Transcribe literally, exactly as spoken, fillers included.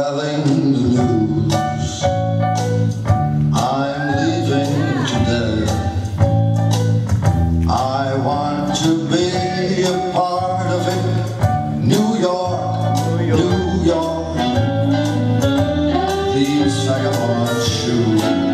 having the news. I'm leaving today. I want to be a part of it. New York, New York, New York. These vagabond shoes.